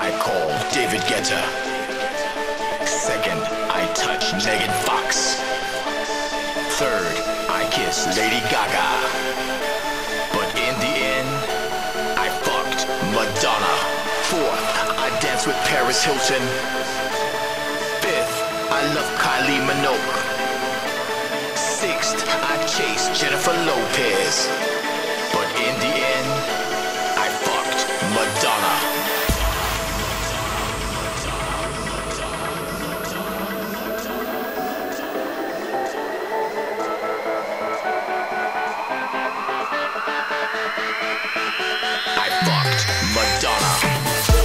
I call David Guetta. Second, I touch Megan Fox. Third, I kiss Lady Gaga. But in the end, I fucked Madonna. Fourth, I dance with Paris Hilton. Fifth, I love Kylie Minogue. Sixth, I chase Jennifer Lopez. But in the end, I fucked Madonna. I fucked Madonna.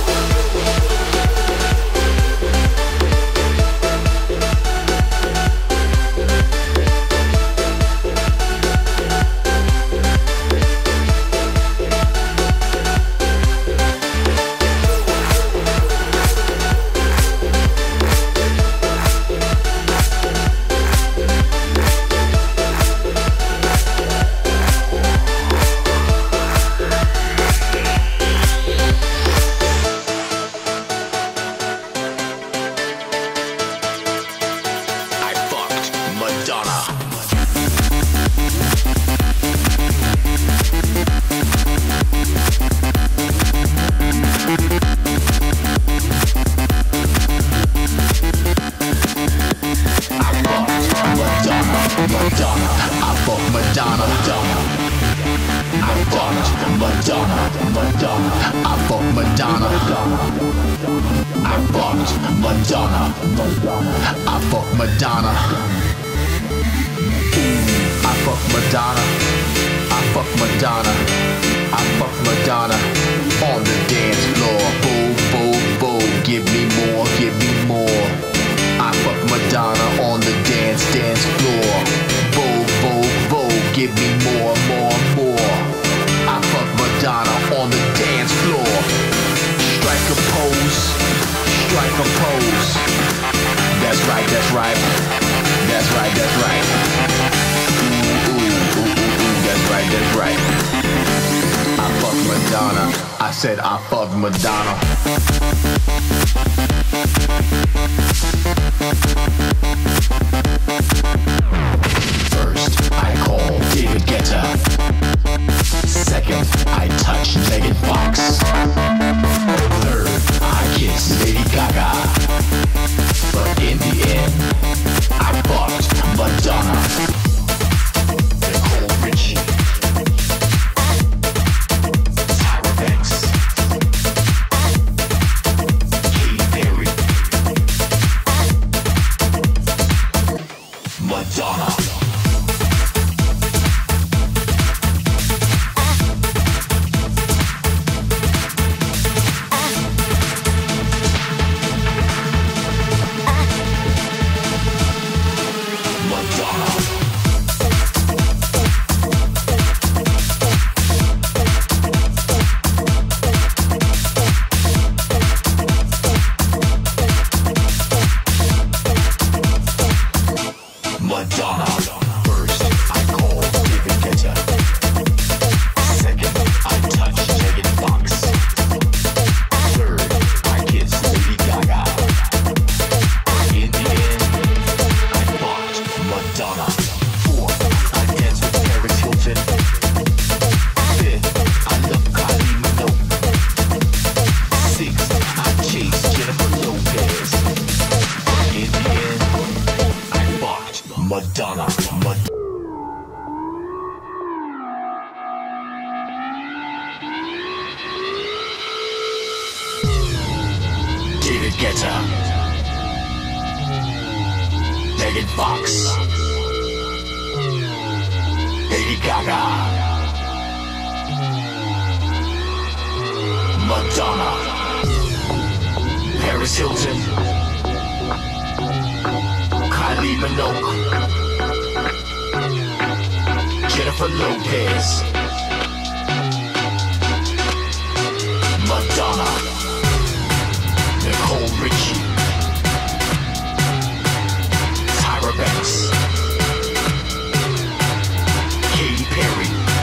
Said I fucked Madonna. First, I call David Guetta. Second, I touch Megan Fox. Third, I kiss Lady Gaga. But in the end, I fucked Madonna.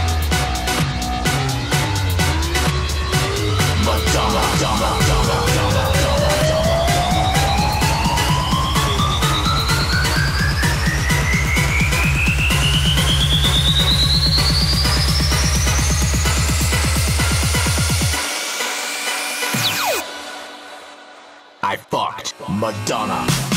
Madonna. I fucked Madonna.